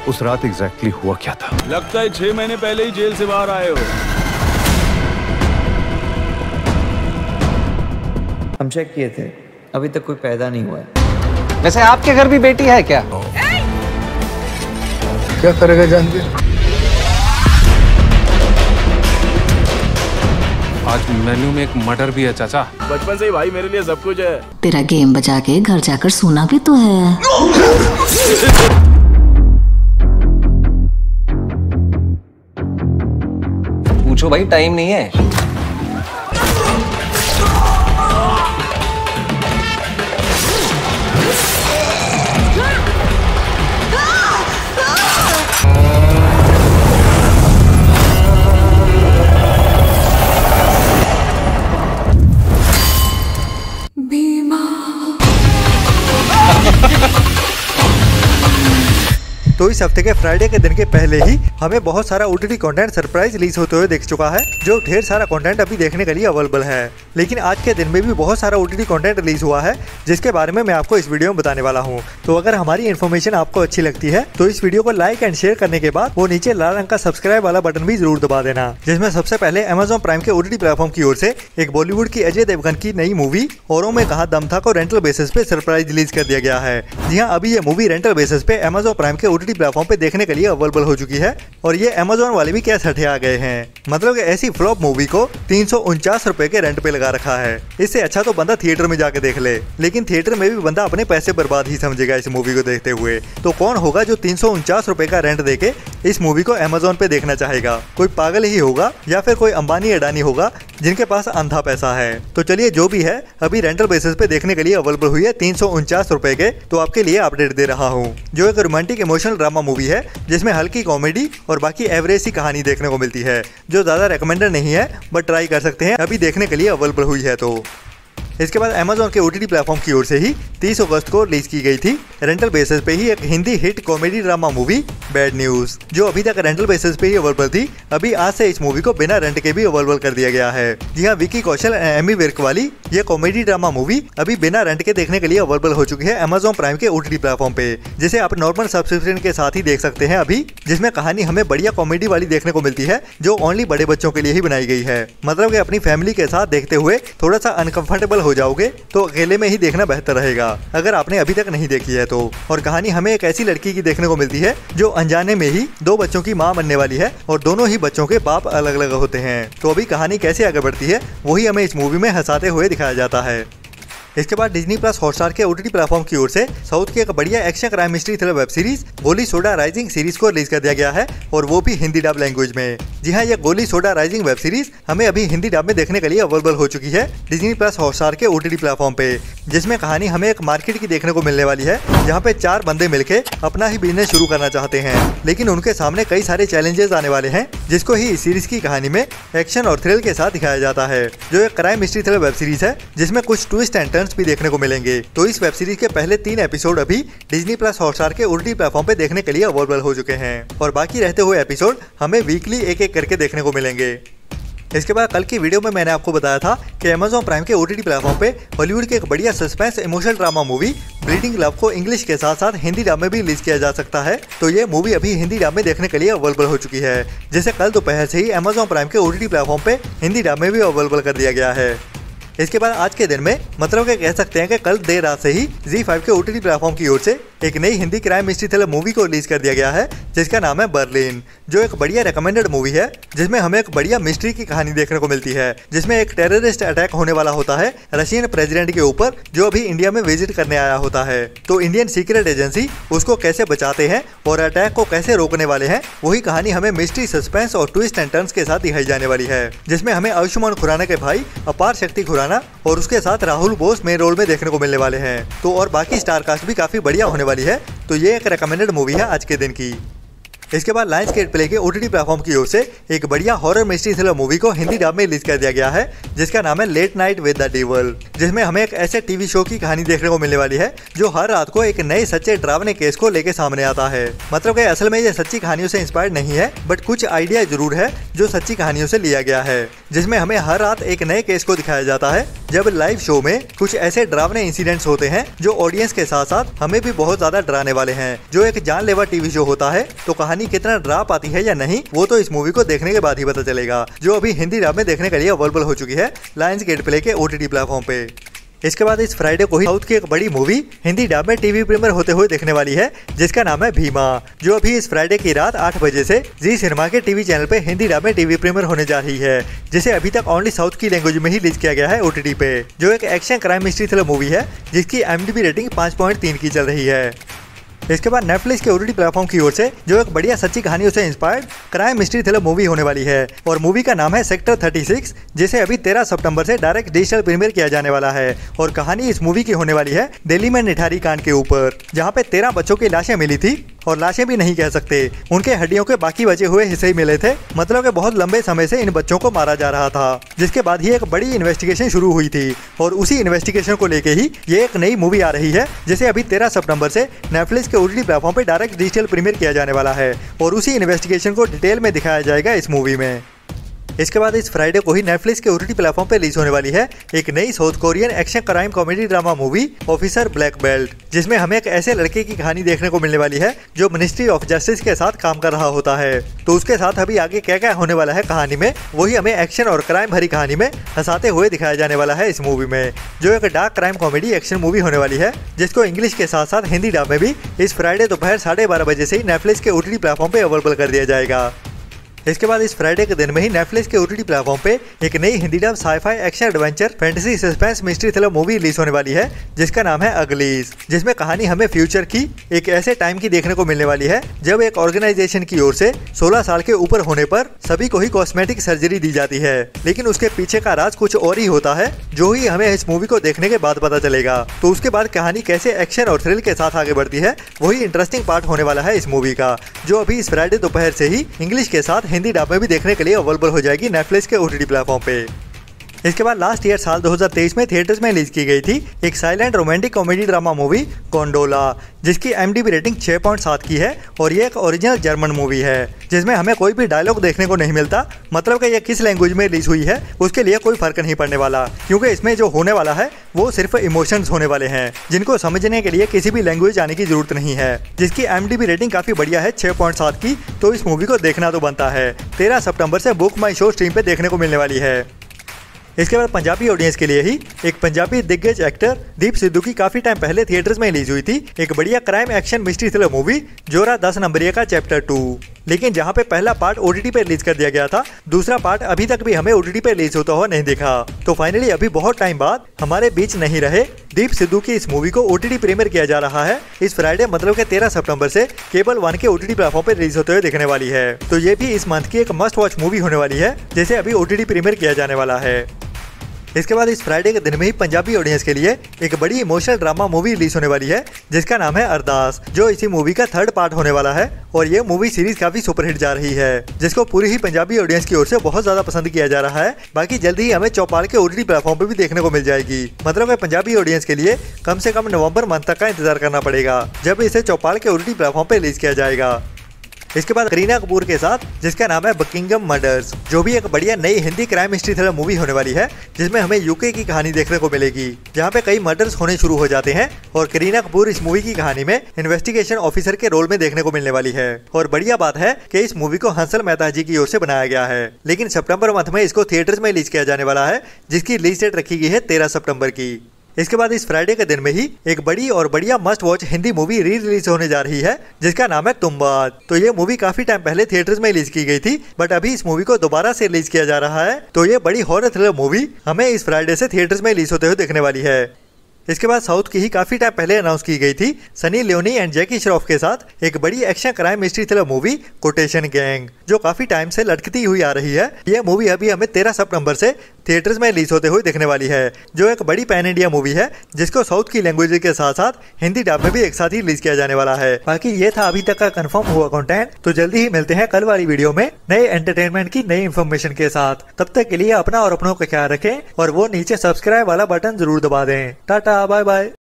उस रात एग्जैक्टली हुआ क्या था? लगता है 6 महीने पहले ही जेल से बाहर आए हो। हम चेक किए थे, अभी तक कोई पैदा नहीं हुआ है। वैसे आपके घर भी बेटी है क्या? क्या करेगा जान के? आज मेन्यू में एक मटर भी है चाचा। बचपन से ही भाई मेरे लिए सब कुछ है। तेरा गेम बजा के घर जाकर सोना भी तो है। पूछो भाई, टाइम नहीं है। तो इस हफ्ते के फ्राइडे के दिन के पहले ही हमें बहुत सारा ओटीटी कंटेंट सरप्राइज रिलीज होते हुए दिख चुका है, जो ढेर सारा कंटेंट अभी देखने के लिए अवेलेबल है। लेकिन आज के दिन में भी बहुत सारा ओटीटी कंटेंट रिलीज हुआ है, जिसके बारे में मैं आपको इस वीडियो में बताने वाला हूँ। तो अगर हमारी इन्फॉर्मेशन आपको अच्छी लगती है तो इस वीडियो को लाइक एंड शेयर करने के बाद वो नीचे लाल रंग का सब्सक्राइब वाला बटन भी जरूर दबा देना, जिसमें सबसे पहले अमेज़न प्राइम के ओटीटी प्लेटफॉर्म की ओर से एक बॉलीवुड की अजय देवगन की नई मूवी औरों में कहा दम था को रेंटल बेसिस पे सरप्राइज रिलीज कर दिया गया है। जी हाँ, अभी ये मूवी रेंटल बेसिस पे अमेज़न प्राइम के ओटीटी प्लेटफॉर्म पे देखने के लिए अवेलेबल हो चुकी है और ये अमेज़न वाले भी क्या सठे आ गए हैं। मतलब ऐसी फ्लॉप मूवी को 349 रुपए के रेंट पे लगा रखा है। इससे अच्छा तो बंदा थिएटर में जाके देख ले, लेकिन थिएटर में भी बंदा अपने पैसे बर्बाद ही समझेगा इस मूवी को देखते हुए। तो कौन होगा जो 349 रुपए का रेंट देके इस मूवी को अमेज़न पे देखना चाहेगा? कोई पागल ही होगा या फिर कोई अंबानी अडानी होगा जिनके पास अंधा पैसा है। तो चलिए, जो भी है अभी रेंटल बेसिस पे देखने के लिए अवेलेबल हुई है 349 रुपए के। तो आपके लिए अपडेट दे रहा हूँ, जो एक रोमांटिक इमोशनल ड्रामा मूवी है जिसमें हल्की कॉमेडी और बाकी एवरेज सी कहानी देखने को मिलती है, जो ज्यादा रिकमेंडेड नहीं है बट ट्राई कर सकते हैं अभी देखने के लिए अवेलेबल हुई है। तो इसके बाद अमेज़न के ओटीटी प्लेटफॉर्म की ओर से ही 30 अगस्त को रिलीज की गई थी रेंटल बेसिस पे ही एक Hindi hit comedy drama movie bad news, जो अभी तक रेंटल बेसिस पे ही अवेलेबल थी। अभी आज से इस मूवी को बिना रेंट के भी अवेलेबल कर दिया गया है। जी हाँ, विकी कौशल एंड एमी विर्क वाली ये कॉमेडी ड्रामा मूवी अभी बिना रेंट के देखने के लिए अवेलेबल हो चुकी है अमेज़न प्राइम के ओटीटी प्लेटफॉर्म पे, जिसे आप नॉर्मल सब्सक्रिप्शन के साथ ही देख सकते हैं अभी, जिसमें कहानी हमें बढ़िया कॉमेडी वाली देखने को मिलती है, जो ओनली बड़े बच्चों के लिए ही बनाई गई है। मतलब कि अपनी फैमिली के साथ देखते हुए थोड़ा सा अनकंफर्टेबल हो जाओगे तो अकेले में ही देखना बेहतर रहेगा अगर आपने अभी तक नहीं देखी है तो। और कहानी हमें एक ऐसी लड़की की देखने को मिलती है जो अनजाने में ही 2 बच्चों की मां बनने वाली है और दोनों ही बच्चों के बाप अलग अलग होते हैं। तो अभी कहानी कैसे आगे बढ़ती है वही हमें इस मूवी में हंसाते हुए दिखाया जाता है। इसके बाद डिज्नी प्लस हॉटस्टार के ओटीटी प्लेटफॉर्म की ओर से साउथ की एक बढ़िया action crime mystery thriller web series Goli soda rising series को रिलीज कर दिया गया है, और वो भी हिंदी डब लैंग्वेज में। जी हाँ, ये गोली सोडा राइजिंग वेब सीरीज हमें अभी हिंदी डब में देखने के लिए अवेलेबल हो चुकी है डिज्नी प्लस हॉटस्टार के ओटीटी प्लेटफॉर्म पे, जिसमें कहानी हमें एक मार्केट की देखने को मिलने वाली है, जहाँ पे 4 बंदे मिलके अपना ही बिजनेस शुरू करना चाहते हैं, लेकिन उनके सामने कई सारे चैलेंजेस आने वाले हैं, जिसको ही इस सीरीज की कहानी में एक्शन और थ्रिल के साथ दिखाया जाता है, जो एक crime mystery thriller web series है जिसमें कुछ ट्विस्ट एंड टर्न्स भी देखने को मिलेंगे। तो इस वेब सीरीज के पहले 3 एपिसोड अभी डिज्नी प्लस हॉटस्टार के ओटीटी प्लेटफॉर्म पे देखने के लिए अवेलेबल हो चुके हैं, और बाकी रहते हुए एपिसोड हमें वीकली एक करके देखने को मिलेंगे। इसके बाद कल की वीडियो में मैंने आपको बताया था कि अमेज़न प्राइम के ओटीटी प्लेटफॉर्म पे हॉलीवुड के एक बढ़िया suspense emotional drama movie bleeding love को इंग्लिश के साथ साथ हिंदी डब में भी रिलीज किया जा सकता है। तो ये मूवी अभी हिंदी डब में देखने के लिए अवेलेबल हो चुकी है, जिसे कल दोपहर से ही अमेज़न प्राइम के ओटीटी प्लेटफॉर्म पे हिंदी डब में भी अवेलेबल कर दिया गया है। इसके बाद आज के दिन में मतलब कि कह सकते हैं कि कल देर रात से ही ZEE5 के ओटीटी प्लेटफॉर्म की ओर से एक नई Hindi crime mystery thriller movie को रिलीज कर दिया गया है, जिसका नाम है बर्लिन, जो एक बढ़िया रिकमेंडेड मूवी है, जिसमें हमें एक बढ़िया मिस्ट्री की कहानी देखने को मिलती है, जिसमें एक टेररिस्ट अटैक होने वाला होता है रशियन प्रेसिडेंट के ऊपर, जो अभी इंडिया में विजिट करने आया होता है। तो इंडियन सीक्रेट एजेंसी उसको कैसे बचाते हैं और अटैक को कैसे रोकने वाले हैं, वही कहानी हमें मिस्ट्री, सस्पेंस और ट्विस्ट एंड टर्न्स के साथ दिखाई जाने वाली है, जिसमें हमें आयुष्मान खुराना के भाई अपार शक्ति खुराना और उसके साथ राहुल बोस मेन रोल में देखने को मिलने वाले हैं। तो और बाकी स्टार कास्ट भी काफी बढ़िया होने वाली है। तो ये एक रिकमेंडेड मूवी है आज के दिन की। इसके बाद लायंसगेट प्ले के ओटीटी प्लेटफॉर्म की ओर से एक बढ़िया हॉरर मिस्ट्री थ्रिलर मूवी को हिंदी डब में रिलीज कर दिया गया है, जिसका नाम है late night with the devil, जिसमें हमें एक ऐसे टीवी शो की कहानी देखने को मिलने वाली है जो हर रात को एक नए सच्चे डरावने केस को लेके सामने आता है। मतलब कि असल में ये सच्ची कहानियों से इंस्पायर्ड नहीं है, बट कुछ आइडिया जरूर है जो सच्ची कहानियों से लिया गया है, जिसमें हमें हर रात एक नए केस को दिखाया जाता है जब लाइव शो में कुछ ऐसे डरावने इंसिडेंट्स होते हैं जो ऑडियंस के साथ साथ हमें भी बहुत ज्यादा डराने वाले हैं। जो एक जानलेवा टीवी शो होता है, तो कहानी कितना डरा पाती है या नहीं वो तो इस मूवी को देखने के बाद ही पता चलेगा, जो अभी हिंदी डब में देखने के लिए अवेलेबल हो चुकी है लायंस गेट प्ले के OTT प्लेटफॉर्म पे। इसके बाद इस फ्राइडे को ही साउथ की एक बड़ी मूवी हिंदी डब में टीवी प्रीमियर होते हुए देखने वाली है, जिसका नाम है भीमा, जो अभी इस फ्राइडे की रात 8 बजे से जी सिनेमा के टीवी चैनल पे हिंदी डब में टीवी प्रीमियर होने जा रही है, जिसे अभी तक ओनली साउथ की लैंग्वेज में ही रिलीज किया गया है OTT पे। जो एक action crime mystery thriller movie है, जिसकी IMDb रेटिंग 5.3 की चल रही है। इसके बाद नेटफ्लिक्स के OTT प्लेटफॉर्म की ओर से जो एक बढ़िया सच्ची कहानियों से inspired crime mystery thriller movie होने वाली है, और मूवी का नाम है सेक्टर 36, जिसे अभी 13 सितंबर से डायरेक्ट डिजिटल प्रीमियर किया जाने वाला है। और कहानी इस मूवी की होने वाली है दिल्ली में निठारी कांड के ऊपर, जहाँ पे 13 बच्चों की लाशें मिली थी, और लाशें भी नहीं कह सकते, उनके हड्डियों के बाकी बचे हुए हिस्से ही मिले थे। मतलब कि बहुत लंबे समय से इन बच्चों को मारा जा रहा था, जिसके बाद ही एक बड़ी इन्वेस्टिगेशन शुरू हुई थी, और उसी इन्वेस्टिगेशन को लेके ही ये एक नई मूवी आ रही है, जिसे अभी 13 सितंबर से नेटफ्लिक्स के OTT प्लेटफॉर्म पे डायरेक्ट डिजिटल प्रीमियर किया जाने वाला है, और उसी इन्वेस्टिगेशन को डिटेल में दिखाया जाएगा इस मूवी में। इसके बाद इस फ्राइडे को ही नेटफ्लिक्स के OTT प्लेटफॉर्म पे रिलीज होने वाली है एक नई south Korean action crime comedy drama movie officer black belt, जिसमें हमें एक ऐसे लड़के की कहानी देखने को मिलने वाली है जो मिनिस्ट्री ऑफ जस्टिस के साथ काम कर रहा होता है। तो उसके साथ अभी आगे क्या क्या होने वाला है कहानी में, वही हमें एक्शन और क्राइम भरी कहानी में हंसाते हुए दिखाया जाने वाला है इस मूवी में, जो एक dark crime comedy action movie होने वाली है, जिसको इंग्लिश के साथ साथ हिंदी डब में भी इस फ्राइडे दोपहर 12:30 बजे से ही नेटफ्लिक्स के OTT प्लेटफॉर्म पे अवेलेबल कर दिया जाएगा। इसके बाद इस फ्राइडे के दिन में ही नेटफ्लिक्स के OTT प्लेटफॉर्म पे एक नई Hindi dub sci fi action adventure fantasy suspense mystery thriller movie release होने वाली है, जिसका नाम है अगलीज, जिसमें कहानी हमें फ्यूचर की एक ऐसे टाइम की देखने को मिलने वाली है जब एक ऑर्गेनाइजेशन की ओर से 16 साल के ऊपर होने पर सभी को ही कॉस्मेटिक सर्जरी दी जाती है, लेकिन उसके पीछे का राज कुछ और ही होता है, जो ही हमें इस मूवी को देखने के बाद पता चलेगा। तो उसके बाद कहानी कैसे एक्शन और थ्रिल के साथ आगे बढ़ती है, वही इंटरेस्टिंग पार्ट होने वाला है इस मूवी का, जो अभी इस फ्राइडे दोपहर से ही इंग्लिश के साथ हिंदी डब में भी देखने के लिए अवेलेबल हो जाएगी नेटफ्लिक्स के OTT प्लेटफॉर्म पे। इसके बाद लास्ट ईयर साल 2023 में थिएटर्स में रिलीज की गई थी एक silent romantic comedy drama movie gondola, जिसकी IMDb रेटिंग 6.7 की है, और ये एक ओरिजिनल जर्मन मूवी है, जिसमें हमें कोई भी डायलॉग देखने को नहीं मिलता। मतलब कि ये किस लैंग्वेज में रिलीज हुई है उसके लिए कोई फर्क नहीं पड़ने वाला, क्योंकि इसमें जो होने वाला है वो सिर्फ इमोशंस होने वाले हैं, जिनको समझने के लिए किसी भी लैंग्वेज आने की जरूरत नहीं है, जिसकी IMDb रेटिंग काफी बढ़िया है 6.7 की। तो इस मूवी को देखना तो बनता है। 13 सितंबर से बुक माई शो स्ट्रीम पे देखने को मिलने वाली है। इसके बाद पंजाबी ऑडियंस के लिए ही एक पंजाबी दिग्गज एक्टर दीप सिद्धू की काफी टाइम पहले थिएटर्स में रिलीज हुई थी एक बढ़िया crime action mystery thriller movie Jora 10 नंबरिया का चैप्टर 2, लेकिन जहां पे पहला पार्ट OTT पे रिलीज कर दिया गया था, दूसरा पार्ट अभी तक भी हमें OTT पे रिलीज होता हुआ नहीं दिखा। तो फाइनली अभी बहुत टाइम बाद हमारे बीच नहीं रहे दीप सिद्धू की इस मूवी को OTT प्रीमियर किया जा रहा है इस फ्राइडे, मतलब के 13 सितंबर से केबल 1 के OTT प्लेटफॉर्म पे रिलीज होते हुए दिखने वाली है। तो ये भी इस मंथ की एक मस्ट वॉच मूवी होने वाली है, जिसे अभी OTT प्रीमियर किया जाने वाला है। इसके बाद इस फ्राइडे के दिन में ही पंजाबी ऑडियंस के लिए एक बड़ी इमोशनल ड्रामा मूवी रिलीज होने वाली है, जिसका नाम है अरदास, जो इसी मूवी का 3rd पार्ट होने वाला है, और ये मूवी सीरीज काफी सुपरहिट जा रही है, जिसको पूरी ही पंजाबी ऑडियंस की ओर से बहुत ज्यादा पसंद किया जा रहा है। बाकी जल्दी ही हमें चौपाल के OTT प्लेटफॉर्म पे भी देखने को मिल जाएगी। मतलब है पंजाबी ऑडियंस के लिए कम से कम नवंबर मंथ तक का इंतजार करना पड़ेगा, जब इसे चौपाल के OTT प्लेटफॉर्म पे रिलीज किया जाएगा। इसके बाद करीना कपूर के साथ जिसका नाम है बकिंगम मर्डर्स, जो भी एक बढ़िया नई Hindi crime mystery thriller movie होने वाली है, जिसमें हमें UK की कहानी देखने को मिलेगी, जहां पे कई मर्डर्स होने शुरू हो जाते हैं, और करीना कपूर इस मूवी की कहानी में इन्वेस्टिगेशन ऑफिसर के रोल में देखने को मिलने वाली है। और बढ़िया बात है कि इस मूवी को हंसल मेहता जी की ओर से बनाया गया है, लेकिन सितंबर मंथ में इसको थिएटर्स में रिलीज किया जाने वाला है, जिसकी रिलीज डेट रखी गई है 13 सितंबर की। इसके बाद इस फ्राइडे के दिन में ही एक बड़ी और बढ़िया must watch Hindi movie re release होने जा रही है, जिसका नाम है तुम बात। तो ये मूवी काफी टाइम पहले थिएटर्स में रिलीज की गई थी, बट अभी इस मूवी को दोबारा से रिलीज किया जा रहा है। तो ये बड़ी हॉरर थ्रिलर मूवी हमें इस फ्राइडे से थिएटर्स में रिलीज होते हुए देखने वाली है। इसके बाद साउथ की ही काफी टाइम पहले अनाउंस की गई थी सनी लियोनी एंड जैकी श्रॉफ के साथ एक बड़ी action crime mystery thriller movie quotation gang, जो काफी टाइम से लटकती हुई आ रही है। यह मूवी अभी हमें 13 सितंबर से थिएटर्स में रिलीज होते हुए देखने वाली है, जो एक बड़ी पैन इंडिया मूवी है, जिसको साउथ की लैंग्वेज के साथ साथ हिंदी डब में भी एक साथ ही रिलीज किया जाने वाला है। बाकी ये था अभी तक का कंफर्म हुआ कंटेंट। तो जल्दी ही मिलते हैं कल वाली वीडियो में नए एंटरटेनमेंट की नई इन्फॉर्मेशन के साथ। तब तक के लिए अपना और अपनों का ख्याल रखें, और वो नीचे सब्सक्राइब वाला बटन जरूर दबा दें। Tata bye bye.